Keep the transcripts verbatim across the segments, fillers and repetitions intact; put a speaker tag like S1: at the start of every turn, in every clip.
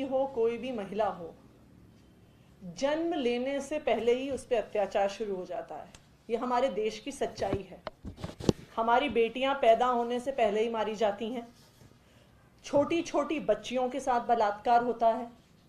S1: हो, कोई भी महिला हो, जन्म लेने से पहले ही उस पर अत्याचार शुरू हो जाता है। ये हमारे देश की सच्चाई है। हमारी बेटियां पैदा होने से पहले ही मारी जाती हैं। छोटी छोटी बच्चियों के साथ बलात्कार होता है।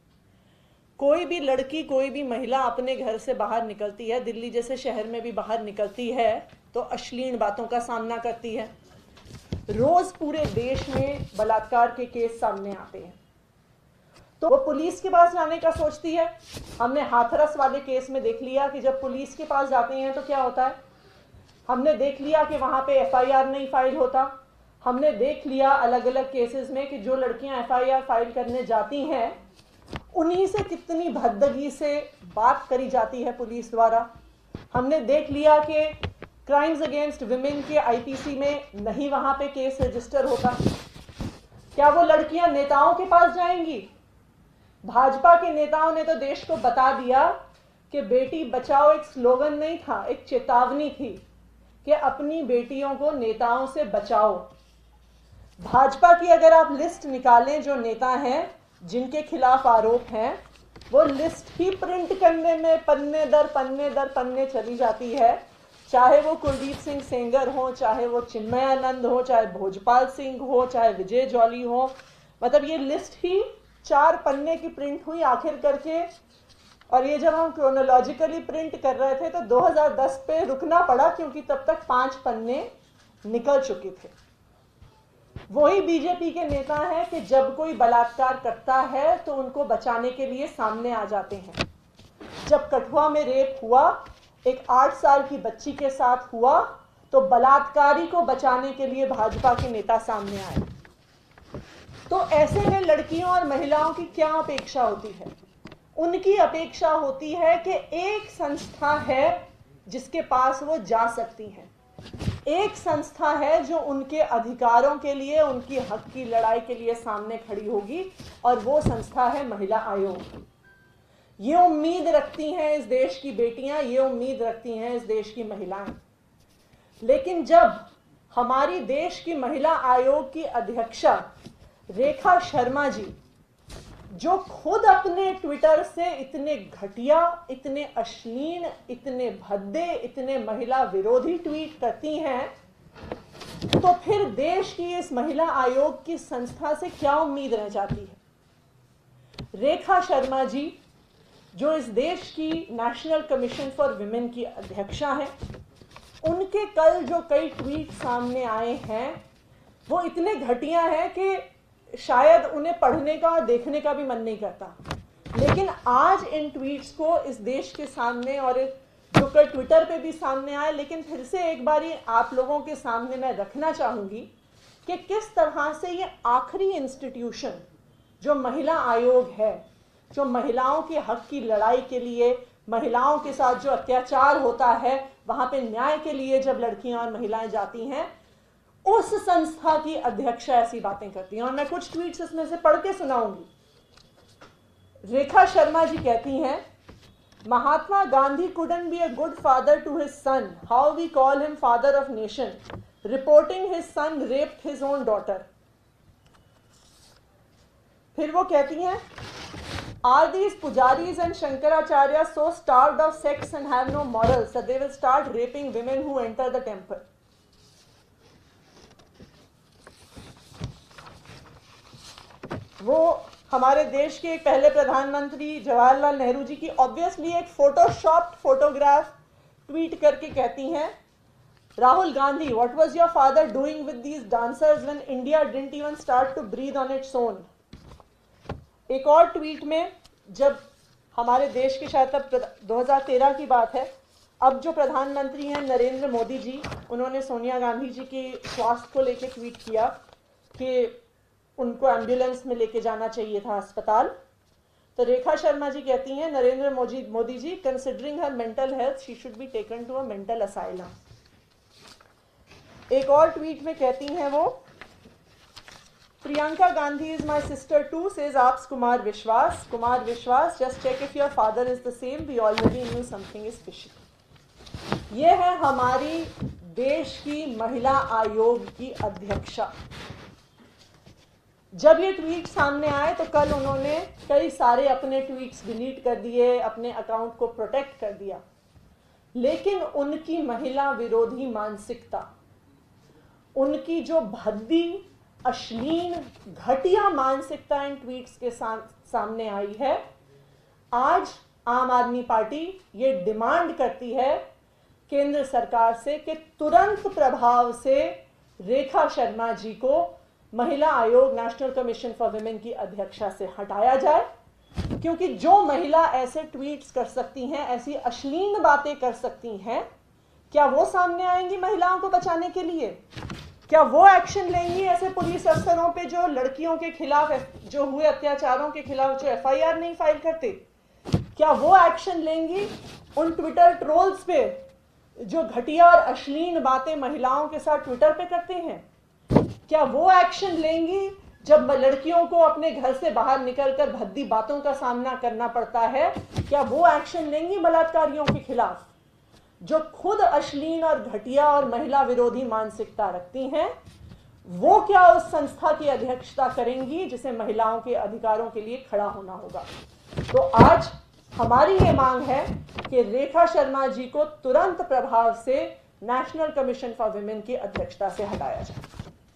S1: कोई भी लड़की, कोई भी महिला अपने घर से बाहर निकलती है, दिल्ली जैसे शहर में भी बाहर निकलती है तो अश्लील बातों का सामना करती है। रोज पूरे देश में बलात्कार के केस सामने आते हैं। तो वो पुलिस के पास जाने का सोचती है। हमने हाथरस वाले केस में देख लिया कि जब पुलिस के पास जाते हैं तो क्या होता है। हमने देख लिया कि वहां पे एफ आई आर नहीं फाइल होता। हमने देख लिया अलग अलग केसेस में कि जो लड़कियां एफ आई आर फाइल करने जाती हैं उन्हीं से कितनी भद्दगी से बात करी जाती है पुलिस द्वारा। हमने देख लिया कि क्राइम्स अगेंस्ट विमेन के आई पी सी में नहीं वहां पे केस रजिस्टर होता। क्या वो लड़कियां नेताओं के पास जाएंगी? भाजपा के नेताओं ने तो देश को बता दिया कि बेटी बचाओ एक स्लोगन नहीं था, एक चेतावनी थी कि अपनी बेटियों को नेताओं से बचाओ। भाजपा की अगर आप लिस्ट निकालें जो नेता हैं जिनके खिलाफ आरोप हैं, वो लिस्ट ही प्रिंट करने में पन्ने दर पन्ने दर पन्ने चली जाती है। चाहे वो कुलदीप सिंह सेंगर हो, चाहे वो चिन्मयानंद हो, चाहे भोजपाल सिंह हो, चाहे विजय जौली हो, मतलब ये लिस्ट ही चार पन्ने की प्रिंट हुई आखिर करके। और ये जब हम क्रोनोलॉजिकली प्रिंट कर रहे थे तो दो हज़ार दस पे रुकना पड़ा क्योंकि तब तक पांच पन्ने निकल चुके थे। वही बीजेपी के नेता हैं कि जब कोई बलात्कार करता है तो उनको बचाने के लिए सामने आ जाते हैं। जब कठुआ में रेप हुआ, एक आठ साल की बच्ची के साथ हुआ, तो बलात्कारी को बचाने के लिए भाजपा के नेता सामने आए। तो ऐसे में लड़कियों और महिलाओं की क्या अपेक्षा होती है? उनकी अपेक्षा होती है कि एक संस्था है जिसके पास वो जा सकती हैं, एक संस्था है जो उनके अधिकारों के लिए, उनकी हक की लड़ाई के लिए सामने खड़ी होगी, और वो संस्था है महिला आयोग। ये उम्मीद रखती हैं इस देश की बेटियां, ये उम्मीद रखती हैं इस देश की महिलाएं। लेकिन जब हमारी देश की महिला आयोग की अध्यक्षा रेखा शर्मा जी, जो खुद अपने ट्विटर से इतने घटिया, इतने अश्लील, इतने भद्दे, इतने महिला विरोधी ट्वीट करती हैं, तो फिर देश की इस महिला आयोग की संस्था से क्या उम्मीद रह जाती है? रेखा शर्मा जी जो इस देश की नेशनल कमीशन फॉर विमेन की अध्यक्षा हैं, उनके कल जो कई ट्वीट सामने आए हैं वो इतने घटिया हैं कि शायद उन्हें पढ़ने का, देखने का भी मन नहीं करता। लेकिन आज इन ट्वीट्स को इस देश के सामने, और जो कल ट्विटर पे भी सामने आए, लेकिन फिर से एक बारी आप लोगों के सामने मैं रखना चाहूँगी कि किस तरह से ये आखिरी इंस्टीट्यूशन जो महिला आयोग है, जो महिलाओं के हक की लड़ाई के लिए, महिलाओं के साथ जो अत्याचार होता है वहाँ पे न्याय के लिए जब लड़कियां और महिलाएं जाती हैं, उस संस्था की अध्यक्षा ऐसी बातें करती हैं। और मैं कुछ ट्वीट्स इसमें से पढ़ के सुनाऊंगी। रेखा शर्मा जी कहती हैं, Mahatma Gandhi couldn't be a good father to his son. How we call him father of nation? Reporting his son raped his own daughter. फिर वो कहती हैं, are these pujaris and shankaracharya so starved of sex and have no morals that they will start raping women who enter the temple? वो हमारे देश के एक पहले प्रधानमंत्री जवाहरलाल नेहरू जी की ऑब्वियसली एक फोटोशॉप्ड फोटोग्राफ ट्वीट करके कहती हैं, Rahul Gandhi, what was your father doing with these dancers when India didn't even start to breathe on its own. एक और ट्वीट में, जब हमारे देश के शायद तब दो हज़ार तेरह की बात है, अब जो प्रधानमंत्री हैं नरेंद्र मोदी जी, उन्होंने सोनिया गांधी जी के स्वास्थ्य को लेकर ट्वीट किया कि उनको एम्बुलेंस में लेके जाना चाहिए था अस्पताल। तो रेखा शर्मा जी कहती हैं, Narendra Modi Modi ji, considering her mental health she should be taken to a mental asylum. एक और ट्वीट में कहती हैं वो, Priyanka Gandhi is my sister too, says oops Kumar Vishwas. Kumar Vishwas, just check if your father is the same, we already knew something is fishy. ये है हमारी देश की महिला आयोग की अध्यक्षा। जब ये ट्वीट सामने आए तो कल उन्होंने कई सारे अपने ट्वीट्स डिलीट कर दिए, अपने अकाउंट को प्रोटेक्ट कर दिया, लेकिन उनकी महिला विरोधी मानसिकता, उनकी जो भद्दी, अश्लील, घटिया मानसिकता इन ट्वीट्स के सा, सामने आई है। आज आम आदमी पार्टी ये डिमांड करती है केंद्र सरकार से कि तुरंत प्रभाव से रेखा शर्मा जी को महिला आयोग, नेशनल कमीशन फॉर वुमेन की अध्यक्षा से हटाया जाए, क्योंकि जो महिला ऐसे ट्वीट्स कर सकती हैं, ऐसी अश्लील बातें कर सकती हैं, क्या वो सामने आएंगी महिलाओं को बचाने के लिए? क्या वो एक्शन लेंगी ऐसे पुलिस अफसरों पे जो लड़कियों के खिलाफ, जो हुए अत्याचारों के खिलाफ जो एफ आई आर नहीं फाइल करते? क्या वो एक्शन लेंगी उन ट्विटर ट्रोल्स पे जो घटिया और अश्लील बातें महिलाओं के साथ ट्विटर पे करते हैं? क्या वो एक्शन लेंगी जब लड़कियों को अपने घर से बाहर निकलकर भद्दी बातों का सामना करना पड़ता है? क्या वो एक्शन लेंगी बलात्कारियों के खिलाफ जो खुद अश्लील और घटिया और महिला विरोधी मानसिकता रखती हैं? वो क्या उस संस्था की अध्यक्षता करेंगी जिसे महिलाओं के अधिकारों के लिए खड़ा होना होगा? तो आज हमारी ये मांग है कि रेखा शर्मा जी को तुरंत प्रभाव से नेशनल कमीशन फॉर वुमेन की अध्यक्षता से हटाया जाए।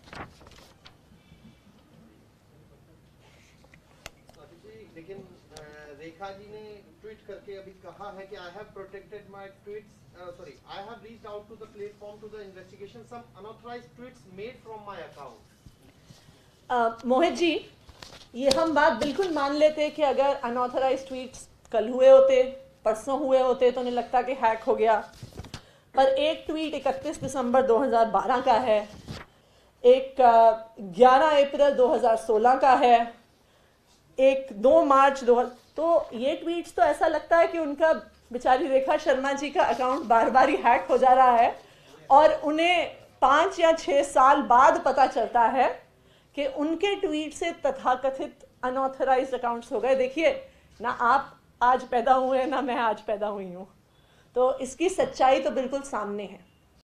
S2: लेकिन रेखा जी ने ट्वीट करके अभी कहा है कि I have protected my tweets, sorry I have reached out to the platform to the investigation some unauthorised tweets made from my account.
S1: Mohit ji, ये हम बात बिल्कुल मान लेते कि अगर अनऑथराइज्ड ट्वीट्स कल हुए होते, परसों हुए होते, तो उन्हें लगता कि हैक हो गया। पर एक ट्वीट इकतीस दिसंबर दो हज़ार बारह का है, एक ग्यारह अप्रैल दो हज़ार सोलह का है, एक दो मार्च दो हज़ार, तो ये ट्वीट्स तो ऐसा लगता है कि उनका बेचारी रेखा शर्मा जी का अकाउंट बार बार ही हैक हो जा रहा है और उन्हें पाँच या छः साल बाद पता चलता है कि उनके ट्वीट से तथाकथित अनऑथराइज्ड अकाउंट्स हो गए। देखिए ना, आप आज पैदा हुए ना मैं आज पैदा हुई हूँ, तो इसकी सच्चाई तो बिल्कुल सामने है।